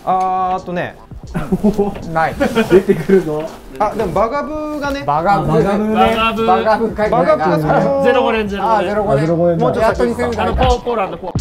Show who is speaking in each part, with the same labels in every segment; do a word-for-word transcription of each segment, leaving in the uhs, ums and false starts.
Speaker 1: あーとね
Speaker 2: ない
Speaker 3: 出てくるぞ。
Speaker 1: あでもバガブーがね
Speaker 2: バガブ
Speaker 3: バガブーね
Speaker 4: バガブ
Speaker 2: バガブー書いてない
Speaker 1: バガブーがその
Speaker 4: ゼロごねんゼロご
Speaker 2: あ
Speaker 4: ねん
Speaker 2: ゼロごねん
Speaker 3: ゼロごねん
Speaker 1: もうちょっと
Speaker 2: やっとにせん
Speaker 4: あのポーポーランドポー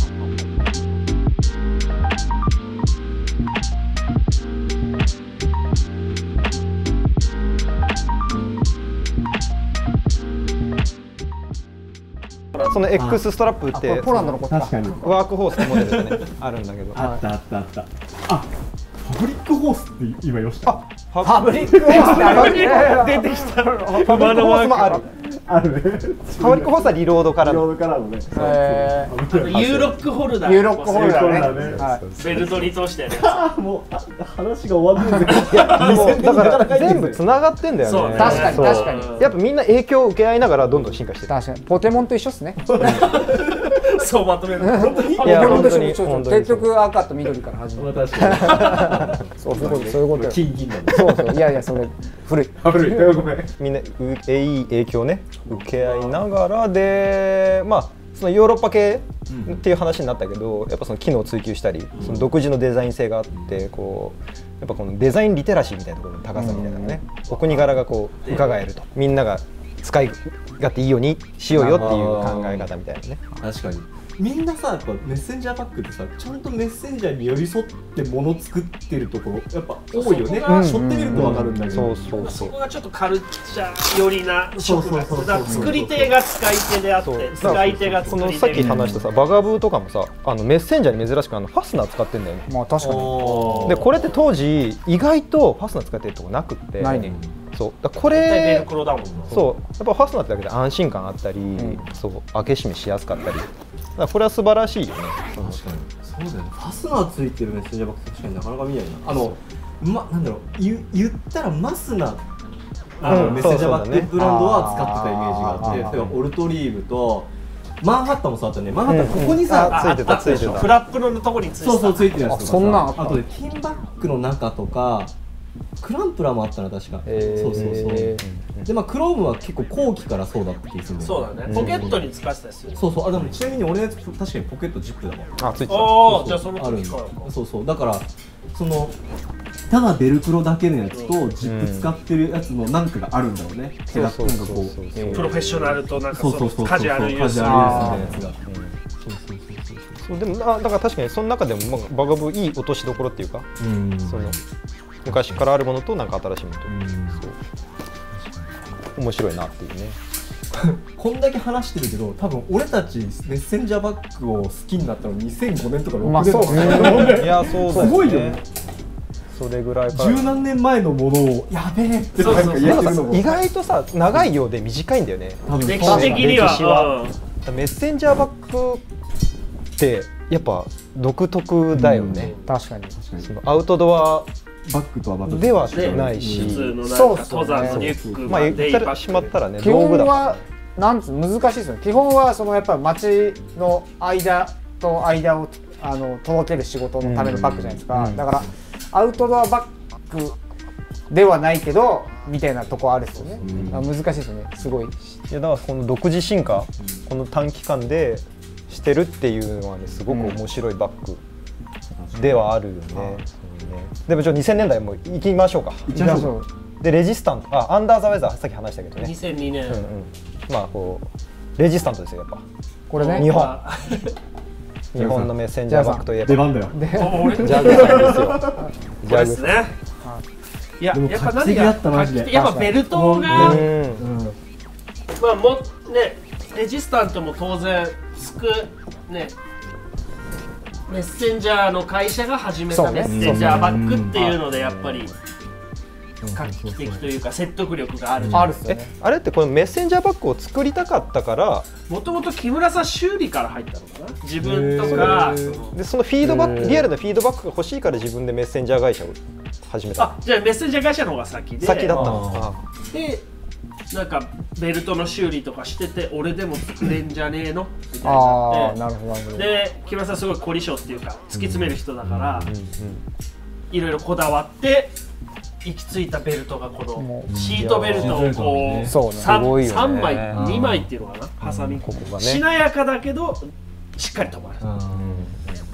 Speaker 1: その X ストラップっ
Speaker 2: あこ
Speaker 1: て
Speaker 2: れポーランドのことか
Speaker 3: 確かに。
Speaker 1: ワークホースのモデルがねあるんだけど
Speaker 3: あったあったあった。あ、パブリックホースって今よした。
Speaker 1: あ
Speaker 2: パブリックホースってある
Speaker 4: 出てきた
Speaker 1: パブリックホースもある
Speaker 3: あるね。
Speaker 1: パブリックホースはリロードから
Speaker 3: ロー
Speaker 1: の
Speaker 3: ドからのね。
Speaker 2: へ
Speaker 4: ユーロックホルダー
Speaker 2: ユーロックホルダーね
Speaker 3: そうだね
Speaker 2: はい
Speaker 4: ベルトに通してやるや
Speaker 3: あーもうあ話が終わってるんです
Speaker 1: いやでもだから全部つながってんだよね
Speaker 4: そうね
Speaker 2: 確かに
Speaker 1: そう
Speaker 2: 確かに
Speaker 1: やっぱみんな影響を受け合いながらどんどん進化してる
Speaker 2: 確かにポケモンと一緒っすね
Speaker 4: つそうまとめる
Speaker 2: ポ
Speaker 1: いや
Speaker 2: ケモンと
Speaker 1: 本当に
Speaker 2: 一緒そう
Speaker 1: 本当に
Speaker 2: 結局赤と緑から始まる
Speaker 3: まあ確かに。
Speaker 2: そうそういうことそういうことよ
Speaker 3: 金銀だもん。
Speaker 2: そうそういやいやそれ古い
Speaker 3: あ古い。ごめん。
Speaker 1: みんなうえいい影響をね受け合いながらでまあそのヨーロッパ系っていう話になったけどやっぱその機能を追求したりその独自のデザイン性があってこうやっぱこのデザインリテラシーみたいなところの高さみたいなのねお国柄がこう伺えるとみんなが使い勝手いいようにしようよっていう考え方みたいなね
Speaker 3: 確かに。みんなさ、やっぱメッセンジャーバッグってさ、ちゃんとメッセンジャーに寄り添ってもの作ってるところやっぱ多いよね。
Speaker 4: そこが
Speaker 3: 背負ってみるとわかるんだけど。
Speaker 1: そうそうそ
Speaker 4: そうこがちょっとカルチャー寄りな色が
Speaker 3: そうそうそうそう
Speaker 4: だから作り手が使い手であっ
Speaker 1: そう
Speaker 4: て使い手が
Speaker 1: そ
Speaker 4: 作り手
Speaker 1: のさっき話したさバガブーとかもさあのメッセンジャーに珍しくあのファスナー使ってんだよね
Speaker 2: まあ確かに
Speaker 1: でこれって当時意外とファスナー使ってるとこなくって
Speaker 2: ないね
Speaker 1: そうだからこ
Speaker 4: 絶対ベル
Speaker 1: れ
Speaker 4: クロだもんな
Speaker 1: そうやっぱファスナーってだけで安心感あったり、
Speaker 2: ん
Speaker 1: そう開け閉めしやすかったりだからこれは素晴らしいよね
Speaker 3: 確かに。そうだよね。ファスナーついてるメッセンジャーバッグ確かになかなか見ないな。あの、ま、なんだろう、言言ったらマスなあの、
Speaker 1: うん
Speaker 3: メッセンジャーバッ
Speaker 1: そうそうだね
Speaker 3: グブランドは使ってたイメージがあって、
Speaker 2: あー
Speaker 3: 例えばオルトリーブとマンハッタンもそうだったね。マンハッタンここにさ、
Speaker 1: うんついてた
Speaker 4: あったでしょ
Speaker 1: ついてた
Speaker 4: フラップのとこについてた
Speaker 3: そうそうついてるやつとかさ
Speaker 2: あそんなんあった
Speaker 3: あとでティンバッグの中とかクランプラーもあったな確か、
Speaker 1: へー
Speaker 3: そうそうそうでまあクロームは結構後期からそうだった気がするんだよ
Speaker 4: そうだねポケットに使ってたりする
Speaker 3: そうそうあでもちなみに俺のやつ確かにポケットジップだわ
Speaker 1: あついてた
Speaker 4: ああじゃあその
Speaker 3: あるんだ
Speaker 4: 時からか
Speaker 3: そうそうだからそのただベルクロだけのやつとジップ使ってるやつのなんかがあるんだろうね手がなんかこう
Speaker 4: プロフェッショナルとなんか
Speaker 3: そうそうそうそう
Speaker 4: カジュアルユース
Speaker 3: カジュアルユースみたいなやつが
Speaker 1: そうでもなだから確かにその中でも、まあ、バガブーいい落としどころっていうか、
Speaker 3: うん
Speaker 1: その昔からあるものとなんか新しいものと、
Speaker 3: うん
Speaker 1: そう面白いなっていうね
Speaker 3: こんだけ話してるけど多分俺たちメッセンジャーバッグを好きになったのにせんごねんとかろくねん
Speaker 2: まあそう
Speaker 3: とか
Speaker 2: ね
Speaker 1: いやそうだ
Speaker 3: すごいよね
Speaker 1: それぐらいから
Speaker 3: 十何年前のものをやべえってなんか言え
Speaker 1: なんか
Speaker 3: てるのも
Speaker 1: さ意外とさ長いようで短いんだよね
Speaker 3: 多分
Speaker 4: 歴史的には
Speaker 1: 歴史は
Speaker 4: うん
Speaker 1: メッセンジャーバッグってやっぱ独特だよね、
Speaker 2: 確かに
Speaker 1: そのアウトドア
Speaker 3: バッグとはまた
Speaker 1: では
Speaker 4: ね
Speaker 1: ないし、
Speaker 4: 普通のなんか
Speaker 2: そうっすよね
Speaker 4: 登山のリュック
Speaker 1: まあ言
Speaker 4: デイ
Speaker 1: ったら
Speaker 4: バッグ
Speaker 1: しまったらね
Speaker 2: 基
Speaker 1: 道具だから
Speaker 2: 本はなんつう難しいですよね基本はそのやっぱり街の間と間をあの届ける仕事のためのバッグじゃないですか、
Speaker 1: うん
Speaker 2: だからアウトドアバッグではないけどみたいなとこあるですよね、
Speaker 3: うん
Speaker 2: あ難しいですよねすごい
Speaker 1: いやだからこの独自進化、この短期間でしてるっていうのはねすごく面白いバッグではあるよね。そうねでもちょっとにせんねんだいも行きましょうか。
Speaker 3: 行っちゃいましょう
Speaker 1: でレジスタントあアンダーザウェザーさっき話したけどね。
Speaker 4: にせんにねん
Speaker 1: うんうん、まあこうレジスタントですよやっぱ。
Speaker 2: これね
Speaker 1: 日本
Speaker 4: まあ
Speaker 1: 日本のメッセンジャーバッグといえば
Speaker 3: 出番だよ
Speaker 2: で
Speaker 4: お俺
Speaker 1: ジャグさんですよ。ジャグさん。
Speaker 4: これですねいや
Speaker 3: でも
Speaker 4: やっぱ
Speaker 3: 画期的だったマジで
Speaker 4: やっぱベルトが
Speaker 1: うん
Speaker 3: うん
Speaker 4: まあもねレジスタントも当然つくねメッセンジャーの会社が始めた
Speaker 2: そうね
Speaker 4: メッセンジャーバッグっていうのでやっぱり画期的というか説得力がある
Speaker 1: え
Speaker 2: あるっすよね
Speaker 1: あれってこのメッセンジャーバッグを作りたかったから
Speaker 4: もともと木村さん修理から入ったのかな自分とか
Speaker 3: へー
Speaker 4: その
Speaker 1: でそのフィードバッ
Speaker 2: へー
Speaker 1: クリアルなフィードバックが欲しいから自分でメッセンジャー会社を始めた。
Speaker 4: あじゃあメッセンジャー会社の方が先で
Speaker 1: 先だったの。
Speaker 3: あ
Speaker 1: あ
Speaker 4: でなんかベルトの修理とかしてて俺でも作れんじゃねえのみたいに
Speaker 2: ああ
Speaker 4: なって
Speaker 2: なるほどなるほど
Speaker 4: で木村さんすごい凝り性っていうか突き詰める人だから
Speaker 1: うんうん
Speaker 4: いろいろこだわって行き着いたベルトがこ
Speaker 2: も
Speaker 4: のシートベルトをこう
Speaker 2: そうね
Speaker 4: さん
Speaker 1: すごいよね
Speaker 4: さんまいにまいっていうのかなハサミ
Speaker 1: ここがね
Speaker 4: しなやかだけどしっかり止まる
Speaker 1: しか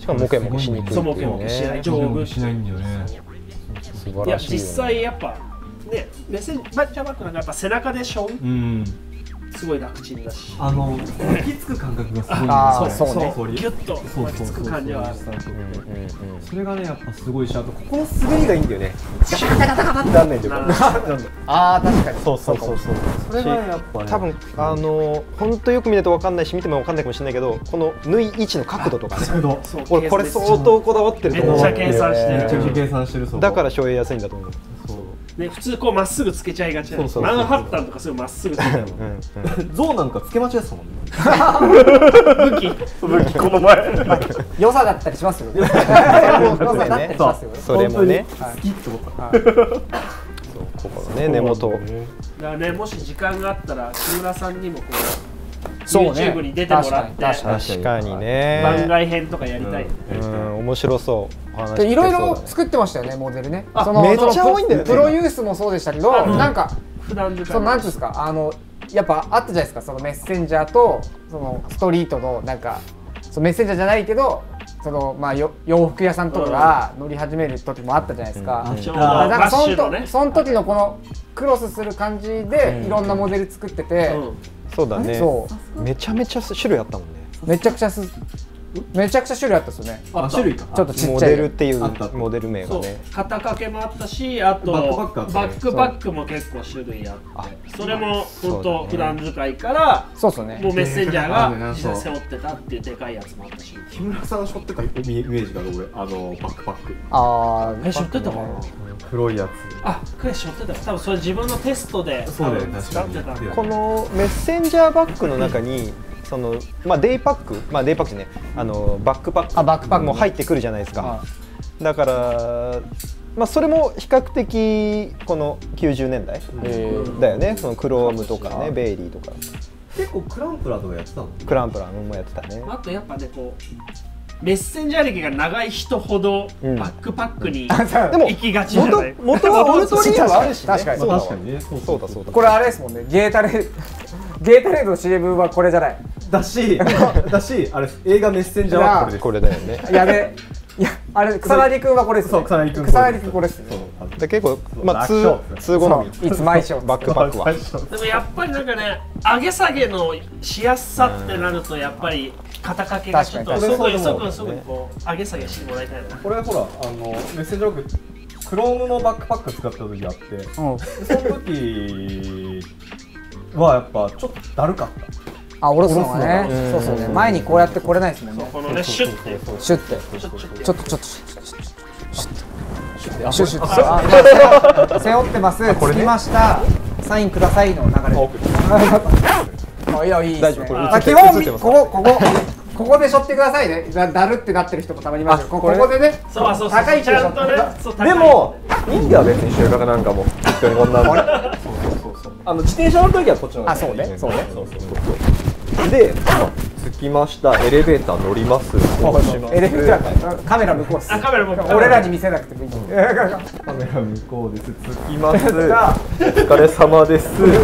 Speaker 1: かもモケモケしにくい
Speaker 4: そうモケモケしない丈夫
Speaker 5: しないんだよね。
Speaker 1: 素晴
Speaker 4: いや
Speaker 1: らしいよね。
Speaker 4: 実際やっぱねメッセンジャーバッグなんかやっぱ背中でしょ
Speaker 5: うん。
Speaker 4: すごい楽ちんだし
Speaker 3: あの巻きつく感覚がすごいんだよ
Speaker 2: あーそうね
Speaker 3: そう
Speaker 4: ギュッと巻きつく感じはある
Speaker 3: それがねやっぱすごいし、あとここの滑りがいいんだよね。ガタガタガタガタってなんないんだよ。
Speaker 2: ああ確かに
Speaker 3: そうそうそうそう。それがやっぱね。
Speaker 1: 多分あの本当よく見ないと分かんないし見ても分かんないかもしれないけど、この縫い位置の角度とかね、
Speaker 4: そう
Speaker 1: 俺これ相当こだわってると思う。
Speaker 4: めっちゃ計算してる
Speaker 3: めちゃくちゃ計算してる。そう
Speaker 1: だから省エやすいんだと思う。
Speaker 4: ね普通こうまっすぐつけちゃいがちなの
Speaker 3: そうそうそう
Speaker 4: マンハッタンとかすぐまっすぐつけちゃう
Speaker 3: 象なんかつけ間違えてたもんね。
Speaker 4: 武器武器この前
Speaker 2: 良さだったりしますよ良さだったりしますよ
Speaker 1: それもね、
Speaker 3: 好きって思った。
Speaker 1: そうここのね根元。
Speaker 4: だからねもし時間があったら木村さんにもこう
Speaker 2: そうね
Speaker 4: YouTube に出てもらって
Speaker 2: 確かに
Speaker 1: 確かにね。
Speaker 4: 番外編とかやりたい
Speaker 1: うん面白そう。お話聞けそうだね
Speaker 2: いろいろ作ってましたよねモデルね。
Speaker 1: あ
Speaker 2: その
Speaker 1: めっちゃ多いんだよね
Speaker 2: プロユースもそうでしたけど、
Speaker 4: うん
Speaker 2: なんか
Speaker 4: 普段使い
Speaker 2: そのなんていうんですか、あのやっぱあったじゃないですか、そのメッセンジャーとそのストリートのなんかそのメッセンジャーじゃないけどそのまあよ洋服屋さんとかが乗り始める時もあったじゃないですか。
Speaker 1: うん
Speaker 4: ちょうど
Speaker 2: だからなんか
Speaker 4: バッ
Speaker 2: そのと
Speaker 4: シュのね
Speaker 2: その時のこのクロスする感じでいろんなモデル作ってて、
Speaker 4: うん
Speaker 1: そうだね。
Speaker 2: そ
Speaker 1: めちゃめちゃ種類あったもんね。
Speaker 2: めちゃくちゃすめちゃくちゃ種類あったですよね。
Speaker 3: あ、種類か。
Speaker 2: ちょっとちっ
Speaker 1: モ
Speaker 2: ちゃい
Speaker 1: デルっていう
Speaker 3: あった
Speaker 1: モデル名が
Speaker 4: そう
Speaker 1: ね。
Speaker 4: 肩掛けもあったし、あと
Speaker 3: バックパックあったね
Speaker 4: バックパックも結構種類あってそれも
Speaker 1: そうだね
Speaker 4: 本当普段使いから
Speaker 2: そうっすよね
Speaker 4: もうメッセンジャー
Speaker 3: あるね
Speaker 4: が実際背負ってたっていうでかいやつもあったし
Speaker 3: 木村さん背負ってたイメージが俺、あのバックパック。
Speaker 2: ああ
Speaker 4: え背負ってたかな
Speaker 3: 黒いやつ。
Speaker 4: あクレ背負ってた多分それ自分のテストで
Speaker 3: そうだよね
Speaker 4: 多分使ってた
Speaker 3: 確かに
Speaker 1: このメッセンジャーバッグの中にそのまあデイパック、まあデイパックですね。あのバックパック
Speaker 2: あバックパック
Speaker 1: も入ってくるじゃないですか
Speaker 2: は。
Speaker 1: だからまあそれも比較的このきゅうじゅうねんだいだよね。そのクロームとかね、ベイリーとか
Speaker 3: 結構クランプラーとかやってたの？
Speaker 1: クランプラーもやってたね。
Speaker 4: あとやっぱねこうメッセンジャー歴が長い人ほど
Speaker 1: うん
Speaker 4: バックパックに
Speaker 1: でも
Speaker 4: 行きがちじゃない
Speaker 1: 元元はオルトリーはあるしね。
Speaker 2: 確かに
Speaker 1: そうだわ
Speaker 3: 確かにね。そう
Speaker 1: そうだそうだ。
Speaker 2: これあれですもんね、ゲータレゲータレードの シーエム はこれじゃない。
Speaker 3: だし、だし、あれ映画メッセンジャーはこれです。
Speaker 1: これだよね。
Speaker 2: やべいやあれ草薙くんはこれですね。
Speaker 3: そう草薙くん
Speaker 2: 草薙くんこれですね。
Speaker 1: で結構まあ
Speaker 3: 楽勝
Speaker 1: 通通好み
Speaker 2: そういつ毎週
Speaker 1: バックパックは。
Speaker 4: でもやっぱりなんかね上げ下げのしやすさってなるとやっぱり肩掛けがちょっと
Speaker 2: 確
Speaker 4: すぐ
Speaker 3: かに
Speaker 4: すぐすぐこう上げ下げしてもらいたいな
Speaker 3: これほら、あのメッセンジャーバッグ、クロームのバックパック使った時あって、
Speaker 2: うん。
Speaker 3: その時はやっぱちょっとだるかった。
Speaker 2: あ、下ろすのがね。
Speaker 1: うん
Speaker 2: そうそうね。前にこうやってこれないですもんね。
Speaker 4: このねシュッて
Speaker 2: シュッて。
Speaker 4: シュッシュッて
Speaker 2: ちょっとちょっとシュッシュッシュッシュッシュッシュッあ背負ってます。着きました。サインくださいの流れ。あ、いやいいですね。あ、基本みここここここで背負ってくださいね。だだるってなってる人もたまにいますよ。こここでね。
Speaker 4: そうそうそう
Speaker 2: 高い位置で
Speaker 4: ちゃんとねそう高い
Speaker 3: でも、いいんだよ別に収穫なんかも。適当にこんなんで。あの自転車乗る時はこっちの方が
Speaker 2: あ、そうね。そうね。
Speaker 3: そうそうそうで、着きました。エレベーター乗ります。
Speaker 2: エレベーターカメラ向こうです。
Speaker 4: あカメラ向こう
Speaker 2: 俺らに見せなくてもいい。
Speaker 3: カメラ向こうです。着きます。お疲れ様です。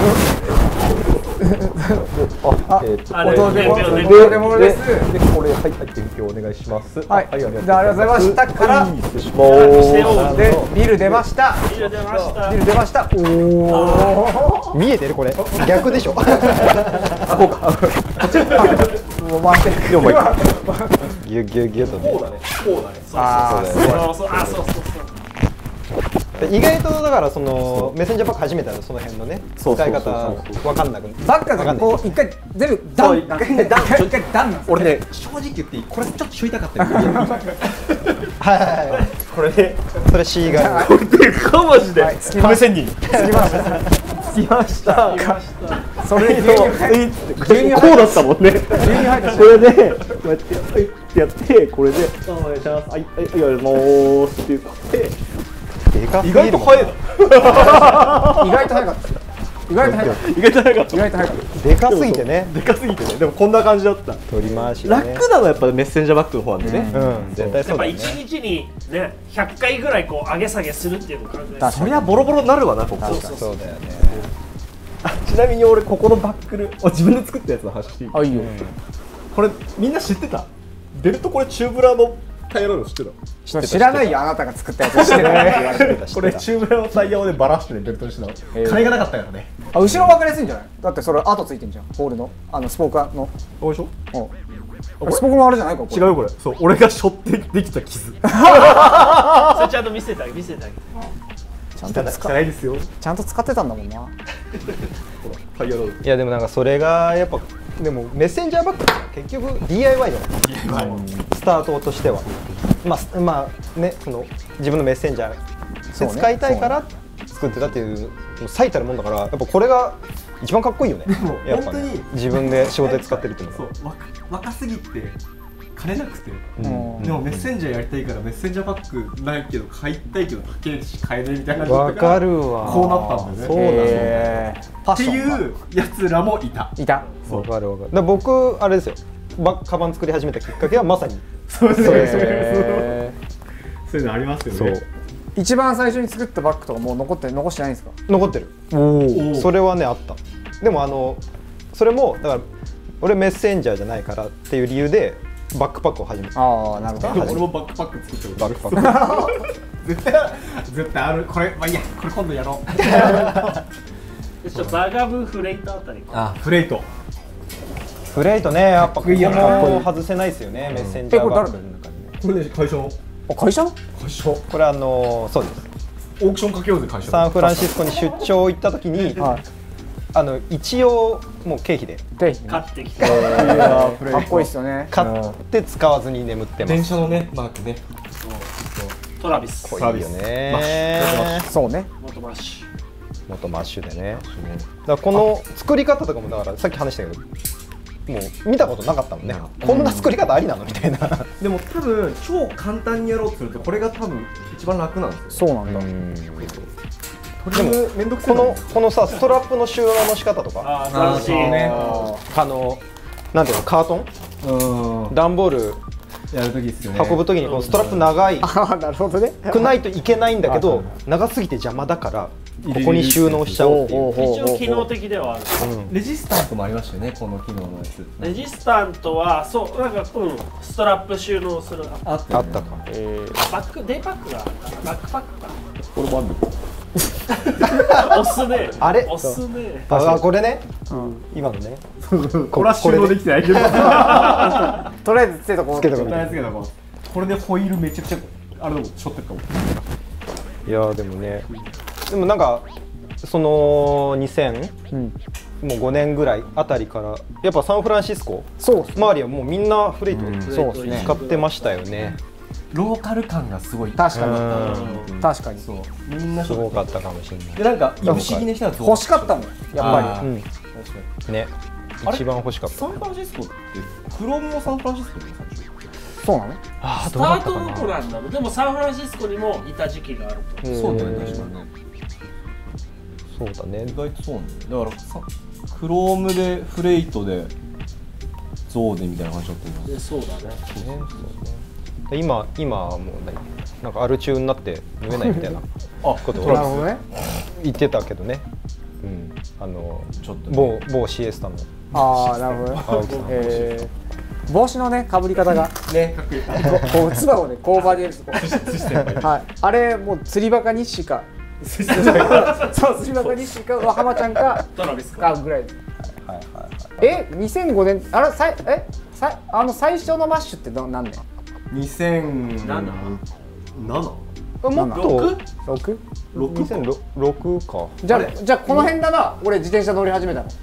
Speaker 3: あ、えっと、
Speaker 4: あれ
Speaker 2: お届け物
Speaker 4: 伝票ね
Speaker 2: お届け物です。
Speaker 3: で、これ、はい、はい、伝票お願いします。
Speaker 2: はい
Speaker 3: ありがとう
Speaker 2: じゃあありがとうございましたから
Speaker 3: はい失礼します。
Speaker 2: でビル出ました。
Speaker 4: ビル出ました
Speaker 2: ビル出ました。おお。
Speaker 1: 見えてるこれ逆でしょ。
Speaker 2: もう回って
Speaker 3: でもまあ
Speaker 1: ギュギュギュとね。
Speaker 3: こうだね。こうだね。
Speaker 2: あー
Speaker 1: そうだよね
Speaker 4: そうそうあそうそうそう
Speaker 1: 意外とだからそのメッセンジャーバッグ初めてのその辺のね使い方わかんなく
Speaker 2: バッカーこう一回全部ダウン。一回ダウン。一回ダウンなんです。
Speaker 3: 俺ね、正直言っていい、これちょっとしょいたかったよ。
Speaker 1: はいはいはい。
Speaker 3: これね、
Speaker 1: それ C が
Speaker 3: これでかマジで。
Speaker 2: はいつきました。つきました。
Speaker 3: 着きました。
Speaker 2: それで牛乳入っ
Speaker 3: 牛乳こうだったもんね。
Speaker 2: 牛乳入った
Speaker 3: これで、こうやって、はいってやって、これで、あお願いします。はい、はい、やりますって言って。
Speaker 1: でかす
Speaker 3: 意
Speaker 1: ぎるもん
Speaker 3: 外と早いな。
Speaker 2: 意外と早かった。意外と早かった。
Speaker 3: 意外と早かっ
Speaker 2: 意外と早かった。
Speaker 1: でかすぎてね
Speaker 3: た。でかすぎてね。でもこんな感じだった。
Speaker 1: 取り回しがね。
Speaker 3: 楽なのはやっぱメッセンジャーバッグの方なんでね。
Speaker 1: うん絶対
Speaker 4: やっぱ
Speaker 1: そうだよね。
Speaker 4: 一日にねひゃっかいぐらいこう上げ下げするっていうのを考えて
Speaker 2: 確
Speaker 3: そりゃボロボロになるわな、ここ。
Speaker 1: そうだよね。
Speaker 3: ちなみに俺ここのバックル、あ自分で作ったやつの話していい？
Speaker 2: あいいよ。
Speaker 3: これみんな知ってた？ベルトこれチューブラーの
Speaker 5: タイヤロール知ってた？
Speaker 2: 知らないよ、あなたが作ったやつ知ってない
Speaker 5: これ中村のタイヤをねバラしてねベルトにしてたの。金がなかったからね。
Speaker 2: あ、後ろ分かりやすいんじゃない？だってそれ跡ついてんじゃん、ホールのあのスポーカーの。
Speaker 5: おいしょ？
Speaker 2: うん、スポークのあれじゃないか？
Speaker 5: 違うよこれ。そう、俺が背負ってできた傷。それち
Speaker 4: ゃんと見せてあげ見せてあげ
Speaker 2: ちゃんと使
Speaker 5: ないですよ。
Speaker 2: ちゃんと使ってたんだもんな。
Speaker 5: タイヤロール。
Speaker 1: いやでもなんかそれがやっぱでもメッセンジャーバッグって結局 ディーアイワイ じゃないですか、スタートとしては。まあまあね、その自分のメッセンジャーで使いたいから作ってたっていう最たるもんだから、やっぱこれが一番かっこいいよね。やっぱね、自分で仕事で使ってるっていうのは。
Speaker 3: そう、若すぎて金なくて、でもメッセンジャーやりたいからメッセンジャーバッグないけど買いたいけど高いし買えないみたいな
Speaker 1: わかるわ。
Speaker 3: こうなったんだよね。
Speaker 1: そうなんだ。
Speaker 3: っていうやつらもいた。
Speaker 2: いた。
Speaker 1: わかるわかる。だ僕あれですよ。バカバン作り始めたきっかけはまさに
Speaker 3: そうですね。
Speaker 5: そういうのありますよね。そう。
Speaker 2: 一番最初に作ったバッグとかもう残って残してないんですか？
Speaker 1: 残ってる。おお。それはねあった。でもあのそれもだから俺メッセンジャーじゃないからっていう理由でバックパックを始めた。
Speaker 2: ああ、なるほど。
Speaker 3: 俺もバックパック作ってる。
Speaker 1: バックパッ
Speaker 3: ク。絶対絶対ある。これまあいいや、これ今度やろう。
Speaker 4: ちょっとバガブフレイトあたり。
Speaker 3: あ、フレイト。
Speaker 1: フレイトね、やっぱこの外せないですよね、メッセンジャーバッグの中にね。
Speaker 3: これね、会社の。
Speaker 2: あ、会社？
Speaker 3: 会社。
Speaker 1: これあのそうです。
Speaker 3: オークションかけようぜ会社。
Speaker 1: サンフランシスコに出張行った時に、あの一応もう経費で
Speaker 2: 買
Speaker 4: ってきた。
Speaker 2: かっこいいですよね。
Speaker 1: 買って使わずに眠ってます。
Speaker 3: 電車のねマークね。
Speaker 4: トラビス。
Speaker 1: こいいよね。
Speaker 2: そうね。
Speaker 4: 元マッシュ。
Speaker 1: 元マッシュでね。だからこの作り方とかもだからさっき話したけど。もう見たことなかったもんね、こんな作り方ありなのみたいな。
Speaker 3: でも多分超簡単にやろうとするとこれが多分一番楽なんです
Speaker 2: よ。そうなんだ。
Speaker 1: でもこのこのさストラップの収納の仕方とか、
Speaker 4: ああね、
Speaker 1: あのなんていうのカートン、段ボール
Speaker 3: やる時ですよね。
Speaker 1: 運ぶ時にこのストラップ長い
Speaker 2: なるほどね。
Speaker 1: くないといけないんだけど長すぎて邪魔だからここに収納しちゃおうっていう。
Speaker 4: 一応機能的ではある。
Speaker 3: レジスタントもありましたよね、この機能のやつ。
Speaker 4: レジスタントはそうなんかうんストラップ収納する
Speaker 1: あったか。
Speaker 4: バックデイパックがバックパックか。
Speaker 5: これもあるの？
Speaker 4: 押すね。
Speaker 1: あれ？
Speaker 4: 押すね。
Speaker 1: あこれね。今のね。
Speaker 5: これは収納できてないけど。
Speaker 2: とりあえずつけとこう。
Speaker 1: つけとこう。
Speaker 3: これでホイールめちゃくちゃあれでもしょってるかも。
Speaker 1: いやでもね。でもなんかそのにせん、うん、もうごねんぐらいあたりからやっぱサンフランシスコ周りはもうみんなフレイト使ってましたよね。
Speaker 3: ローカル感がすごい。
Speaker 2: 確かに確かに
Speaker 3: そうみんな
Speaker 1: すごかったかもしれない。
Speaker 3: でなんか不思議な人は
Speaker 2: 欲しかったもんやっぱり。
Speaker 1: ね一番欲しかった。
Speaker 3: サンフランシスコってクロームもサンフランシスコで最初。
Speaker 2: そうなの？
Speaker 4: スタートどこなんだろう。でもサンフランシスコにもいた時期があると。
Speaker 3: そうだね、確かにね。
Speaker 1: そうだね。
Speaker 3: 意外とそうなんだよ。だからさ、クロームでフレイトでゾーネみたいな感じだったよ。
Speaker 4: そうだね。
Speaker 1: 今今はもう何なんかアル中になって縫えないみたいなことを言ってたけどね。うん、あのちょっと某某シエスタの。
Speaker 2: ああなるほどね。ええ。帽子のね被り方が
Speaker 3: ねかっこいい。
Speaker 2: こうつばをね工場でやるとはい。あれもう釣りバカ日誌か。そう釣りバカ日誌か浜ちゃんか
Speaker 4: トラビス
Speaker 2: かぐらい。はいはいはい。えにせんごねんあれさいえさあの最初のマッシュって何年？
Speaker 3: にせんなな。なな？
Speaker 1: もっと
Speaker 2: 六？
Speaker 1: 六？にせんろくか。
Speaker 2: じゃあじゃあこの辺だな。俺自転車乗り始めたの。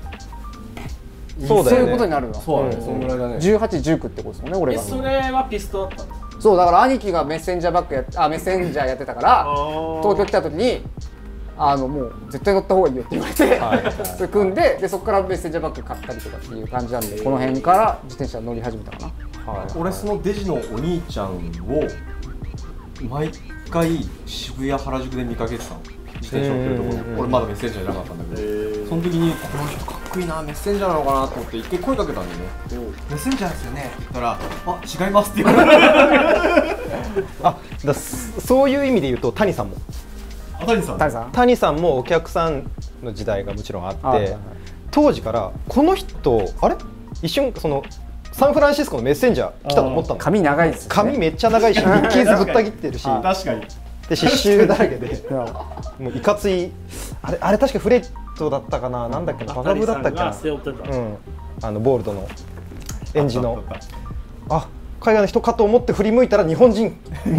Speaker 1: そうだよね。
Speaker 2: そういうことになるの。
Speaker 3: そうだね。そのぐらいだね。
Speaker 2: じゅうはち、じゅうきゅうってことですもんね、俺が。
Speaker 4: それはピストだったの？
Speaker 2: そうだから兄貴がメッセンジャーバッグやあメッセンジャーやってたから東京来た時にあのもう絶対乗った方がいいよって言われてそれ組んででそこからメッセンジャーバッグ買ったりとかっていう感じなんでこの辺から自転車乗り始めたかな。
Speaker 3: はい、俺そのデジのお兄ちゃんを毎回渋谷原宿で見かけてたの。自転車乗ってるところ俺まだメッセンジャーいなかったんだけどその時にこの人かっこいいなメッセンジャーなのかなと思って一回声かけたんだよね。メッセンジャーですよねって言ったらあ違いますって言われて
Speaker 1: あだそういう意味で言うと谷さんも
Speaker 3: 谷さん
Speaker 2: 谷さん
Speaker 1: 谷さんもお客さんの時代がもちろんあって当時からこの人あれ一瞬そのサンフランシスコのメッセンジャー来たと思ったの。
Speaker 2: 髪長いです、ね、
Speaker 1: 髪めっちゃ長いしミッキーズぶった切ってるし
Speaker 5: 確かに。
Speaker 1: で刺繍だらけでもういかついあれあれ確かフレットだったかな、なんだっけな、バカブだったっけな、うん、あのボールドのエンジのあ海外の人かと思って振り向いたら日本人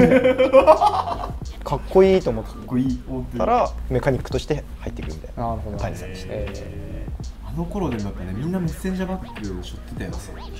Speaker 1: かっこいいと思ったらメカニックとして入ってくるみたいな谷さんでした。
Speaker 3: あの頃でもやっぱねみんなメッセンジャーバッグを背負ってたよね。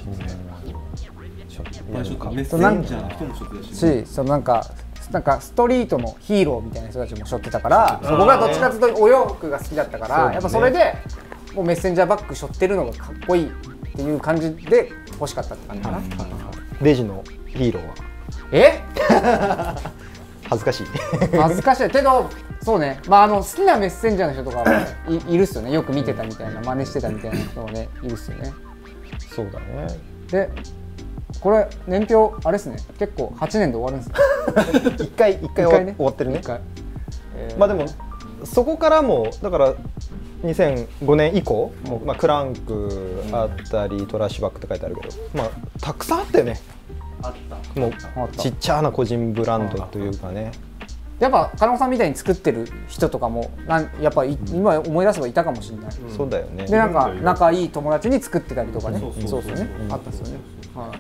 Speaker 3: メッセンジャーの人も背負ってたし、
Speaker 2: そのなんかなんかストリートのヒーローみたいな人たちも背負ってたから、そこがどっちかというとお洋服が好きだったから、やっぱそれでもうメッセンジャーバッグ背負ってるのがかっこいいっていう感じで欲しかったって感じかな。
Speaker 1: レジのヒーローは
Speaker 2: え
Speaker 1: 恥ずかしい
Speaker 2: 恥ずかしいけど、そうね、まああの好きなメッセンジャーの人とかは、ね、い, いるっすよね。よく見てたみたいな、真似してたみたいな人もねいるっすよね。
Speaker 1: そうだね。
Speaker 2: でこれ年表あれですね、結構はちねんで終わるんですね。
Speaker 1: 一回一回終わってるね。えー、まあでもそこからもだからにせんごねん以降もう、まあ、クランクあったり、うん、トラッシュバックって書いてあるけど、まあたくさんあったよね。
Speaker 4: あった。
Speaker 1: もうちっちゃな個人ブランドというかね。
Speaker 2: やっぱ金子さんみたいに作ってる人とかもなんやっぱり今思い出せばいたかもしれない。
Speaker 1: うん、そうだよね。
Speaker 2: でなんか仲いい友達に作ってたりとかね。そうですね。あったっすよね。はい。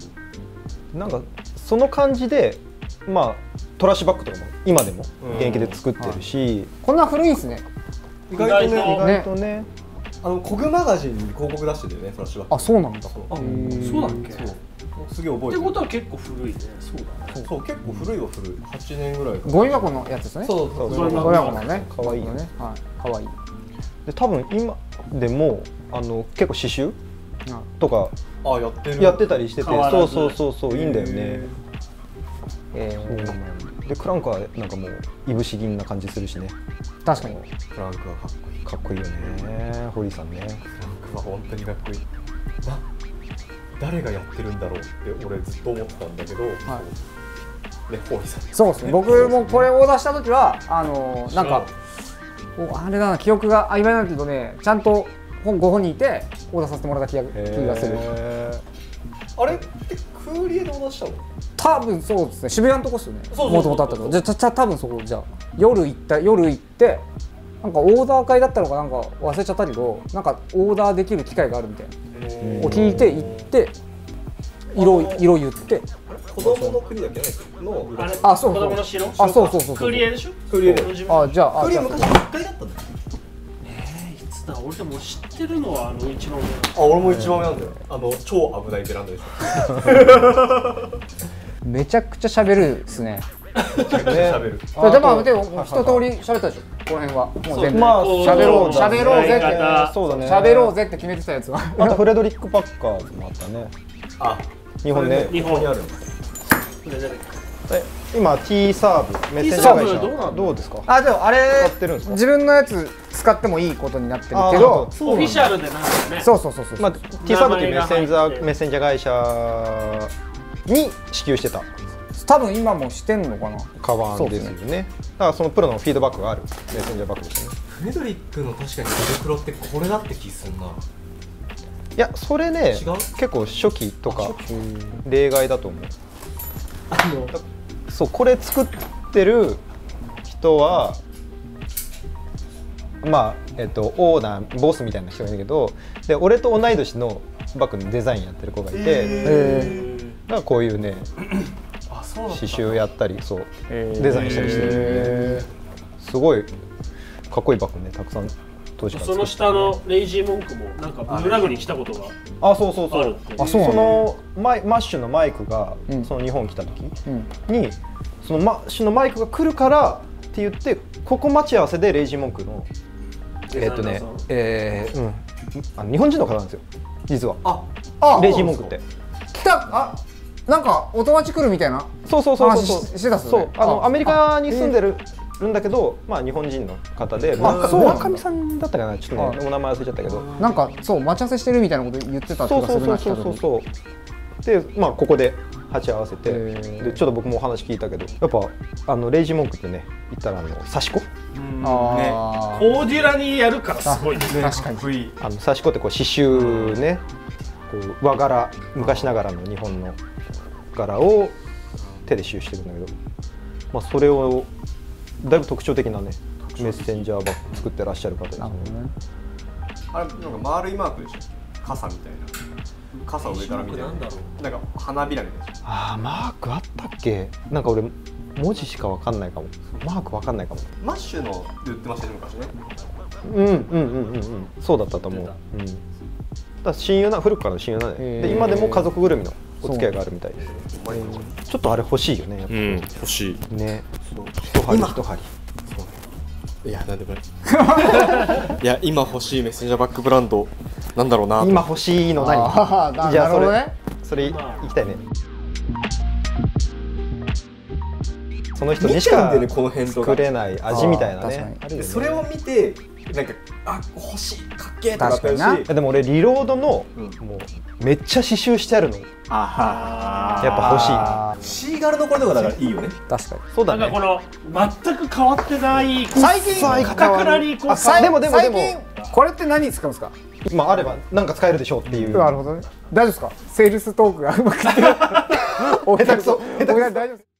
Speaker 1: なんかその感じでまあトラッシュバッグとかも今でも現役で作ってるし、
Speaker 2: はい、こんな古いんですね。
Speaker 3: 意外とね、
Speaker 1: 意外とね。
Speaker 3: あのコグマガジンに広告出してるよね、トラッシュバッグ。
Speaker 2: あ、そうなんだ。
Speaker 4: あ、そうだっけ。そう。
Speaker 3: すげえ覚えてる。
Speaker 4: ってことは結構古いね。そうだね。
Speaker 3: そう、結構古いは古い。はちねんぐらいか。
Speaker 2: ゴミ箱のやつですね。
Speaker 3: そうそう
Speaker 2: そう。ゴミ箱のね。
Speaker 1: 可愛いよね。
Speaker 2: はい。可愛い。
Speaker 1: で多分今でもあの結構刺繍とか
Speaker 3: あやってる
Speaker 1: やってたりしてて、そうそうそうそういいんだよね。
Speaker 2: え
Speaker 1: ー、でクランクはなんかもういぶし銀な感じするしね。
Speaker 2: 確かに
Speaker 3: クランクはかっこいい。
Speaker 1: かっこいいよね、堀さんね。
Speaker 3: クランクは本当にかっこいい。な誰がやってるんだろうって俺ずっと思ってたんだけど、はい、ね、堀さん。
Speaker 2: そうですね。僕もこれオーダーした時はあのー、なんかあれだな、記憶が曖昧なんだけどね、ちゃんとご本人いてオーダーさせてもらった気が気がする。
Speaker 3: あれってクーリエでオーダーしたの？
Speaker 2: 多分そうですね。渋谷のとこっすよね。もともとあったとこ。じゃあ多分そこじゃあ夜行った夜行ってなんかオーダー会だったのかなんか忘れちゃったけど、なんかオーダーできる機会があるみたいな。を聞いて行って色色言って。
Speaker 3: 子供の国だけの
Speaker 2: あそうそう。
Speaker 4: 子供の城。
Speaker 2: あそうそうそう。
Speaker 4: クーリエでしょ？
Speaker 3: クーリエ。
Speaker 2: あじゃあ
Speaker 3: クーリエ昔いっかいだったんだよ。
Speaker 4: 俺でも知ってるのはあの一番上。
Speaker 3: あ、俺も一番上なんだよ。あの超危ないベランダでしょ。
Speaker 2: めちゃくちゃ喋るっすね。
Speaker 3: めちゃくちゃ喋る。
Speaker 2: でもでも一通り喋ったでしょ。この辺はもう全部。
Speaker 1: まあ
Speaker 2: 喋ろう喋ろうぜって。
Speaker 1: そうだね。
Speaker 2: 喋ろうぜって決めてたやつは。
Speaker 1: あとフレドリック・パッカーズもあったね。
Speaker 3: あ、
Speaker 1: 日本ね。
Speaker 3: 日本にある。
Speaker 1: 今 T サーブメッセンジャー会社どうですか？
Speaker 2: あでもあれ自分のやつ使ってもいいことになってるけど、
Speaker 4: オフィシャルでなんかね。
Speaker 2: そうそうそうそう。
Speaker 1: まあ T サーブっていうメッセンジャーメッセンジャー会社に支給してた。
Speaker 2: 多分今もしてんのかな。
Speaker 1: カバンですよね。だからそのプロのフィードバックがあるメッセンジャーバッグですね。
Speaker 3: フレドリックの確かに手袋ってこれだって気すんな。
Speaker 1: いやそれね結構初期とか例外だと思う。あのそうこれ作ってる人はまあえっとオーナーボスみたいな人がいるけど、で俺と同い年のバッグのデザインやってる子がいて、えー、だからこういうね刺繍やったりそうデザインしたりしてる。すごいかっこいいバッグねたくさん当時から。
Speaker 4: その下のレイジーモンクもなんかブラグに来たことが
Speaker 1: あそうそうそうあそうそのマイマッシュのマイクがその日本来た時にそのマッシュのマイクが来るからって言ってここ待ち合わせでレイジーモンクのえっとねえーうんあの日本人の方なんですよ実は。ああレイジーモンクって
Speaker 2: 来たあなんかお友達来るみたいな。
Speaker 1: そうそうそうそう
Speaker 2: してたっすよね。
Speaker 1: そうあのアメリカに住んでるんだけど、まあ日本人の方で、村上さんだったかな、ちょっとねお名前忘れちゃったけど、
Speaker 2: なんかそう待ち合わせしてるみたいなこと言ってた気がするな。
Speaker 1: そうそうそうそうでまあここで鉢合わせて、でちょっと僕もお話聞いたけど、やっぱあのレイジーモンクってね言ったらあの刺し子、
Speaker 4: あコーデュラにやるからすごいね。
Speaker 2: 確かに。
Speaker 1: あの刺し子ってこう刺繍ね、 こう和柄、昔ながらの日本の柄を手で刺繍してるんだけど、まあ、それをだいぶ特徴的なねメッセンジャーバッグ作ってらっしゃる方ですね。
Speaker 3: あれなんか丸いマークでしょ、傘みたいな、傘を上から見てなんだろう、なんか花びらみたいな。
Speaker 1: ああマークあったっけ、なんか俺文字しかわかんないかも、マークわかんないかも。
Speaker 3: マッシュので売ってましたね昔ね。
Speaker 1: うんうんうんうんうんそうだったと思う。うん、だから親友な古くからの親友なんで、で今でも家族ぐるみのお付き合いがあるみたいです。ちょっとあれ欲しいよねやっぱ。
Speaker 3: うん欲しい
Speaker 1: ね。一針一針。
Speaker 3: いやなんでもないいや今欲しいメッセンジャーバッグブランドなんだろうな。
Speaker 1: 今欲しいの何？じゃあそれそれ行きたいね。その人にしか作れない味みたいなね。
Speaker 3: それを見てなんかあ欲しいかっけえとかってあるし、
Speaker 1: でも俺リロードのもうめっちゃ刺繍してあるのやっぱ欲しい。
Speaker 3: シーガルのこれとかだからいいよね。
Speaker 2: 確かに
Speaker 1: そうだね。
Speaker 4: なんかこの全く変わってない
Speaker 2: 最近
Speaker 4: かたくなにこう
Speaker 2: でもでもでもこれって何に使うんですか？
Speaker 1: まああればなんか使えるでしょうっていう。
Speaker 2: なるほどね。大丈夫ですか？セールストークがうまくて下手くそ大丈夫です。